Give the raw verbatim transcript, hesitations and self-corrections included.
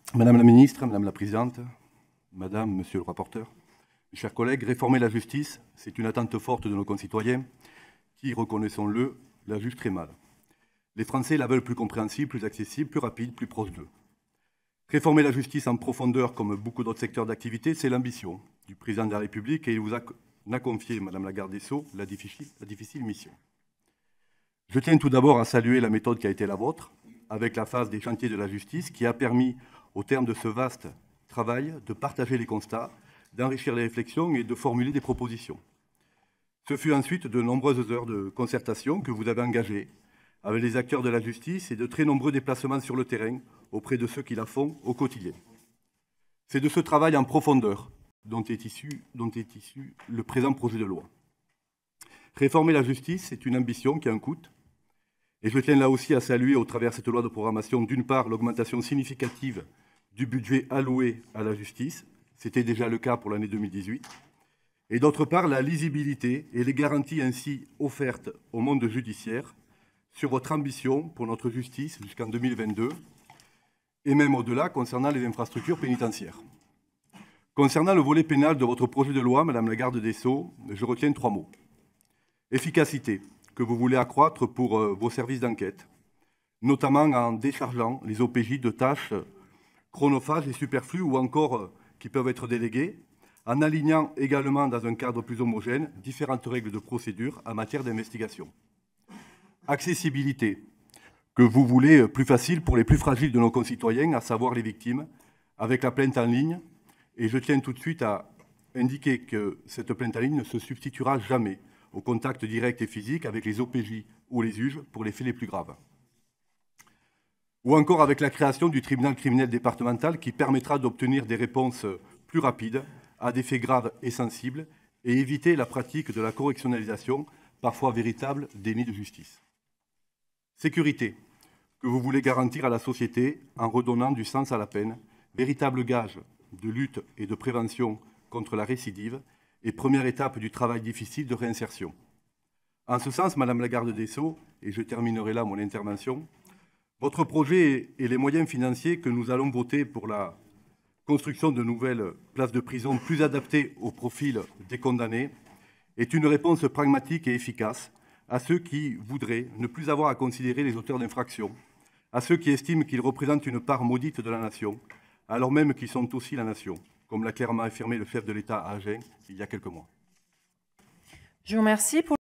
Madame la ministre, Madame la présidente, Madame, Monsieur le rapporteur, mes chers collègues, réformer la justice, c'est une attente forte de nos concitoyens qui, reconnaissons-le, la jugent très mal. Les Français la veulent plus compréhensible, plus accessible, plus rapide, plus proche d'eux. Réformer la justice en profondeur, comme beaucoup d'autres secteurs d'activité, c'est l'ambition du président de la République et il vous a, a confié, Madame la garde des Sceaux, la difficile, la difficile mission. Je tiens tout d'abord à saluer la méthode qui a été la vôtre, avec la phase des chantiers de la justice, qui a permis, au terme de ce vaste travail, de partager les constats, d'enrichir les réflexions et de formuler des propositions. Ce fut ensuite de nombreuses heures de concertation que vous avez engagées avec les acteurs de la justice et de très nombreux déplacements sur le terrain auprès de ceux qui la font au quotidien. C'est de ce travail en profondeur dont est issu, dont est issu le présent projet de loi. Réformer la justice, c'est une ambition qui a un coût. Et je tiens là aussi à saluer, au travers de cette loi de programmation, d'une part, l'augmentation significative du budget alloué à la justice. C'était déjà le cas pour l'année deux mille dix-huit. Et d'autre part, la lisibilité et les garanties ainsi offertes au monde judiciaire sur votre ambition pour notre justice jusqu'en deux mille vingt-deux, et même au-delà concernant les infrastructures pénitentiaires. Concernant le volet pénal de votre projet de loi, Madame la garde des Sceaux, je retiens trois mots. Efficacité, que vous voulez accroître pour euh, vos services d'enquête, notamment en déchargeant les O P J de tâches chronophages et superflues ou encore euh, qui peuvent être déléguées, en alignant également dans un cadre plus homogène différentes règles de procédure en matière d'investigation. Accessibilité, que vous voulez plus facile pour les plus fragiles de nos concitoyens, à savoir les victimes, avec la plainte en ligne. Et je tiens tout de suite à indiquer que cette plainte en ligne ne se substituera jamais au contact direct et physique avec les O P J ou les juges pour les faits les plus graves. Ou encore avec la création du tribunal criminel départemental qui permettra d'obtenir des réponses plus rapides à des faits graves et sensibles et éviter la pratique de la correctionnalisation, parfois véritable déni de justice. Sécurité, que vous voulez garantir à la société en redonnant du sens à la peine, véritable gage de lutte et de prévention contre la récidive et première étape du travail difficile de réinsertion. En ce sens, Madame la garde des Sceaux, et je terminerai là mon intervention, votre projet et les moyens financiers que nous allons voter pour la construction de nouvelles places de prison plus adaptées au profil des condamnés est une réponse pragmatique et efficace à ceux qui voudraient ne plus avoir à considérer les auteurs d'infractions, à ceux qui estiment qu'ils représentent une part maudite de la nation, alors même qu'ils sont aussi la nation, comme l'a clairement affirmé le chef de l'État à Agen il y a quelques mois. Je vous remercie. Pour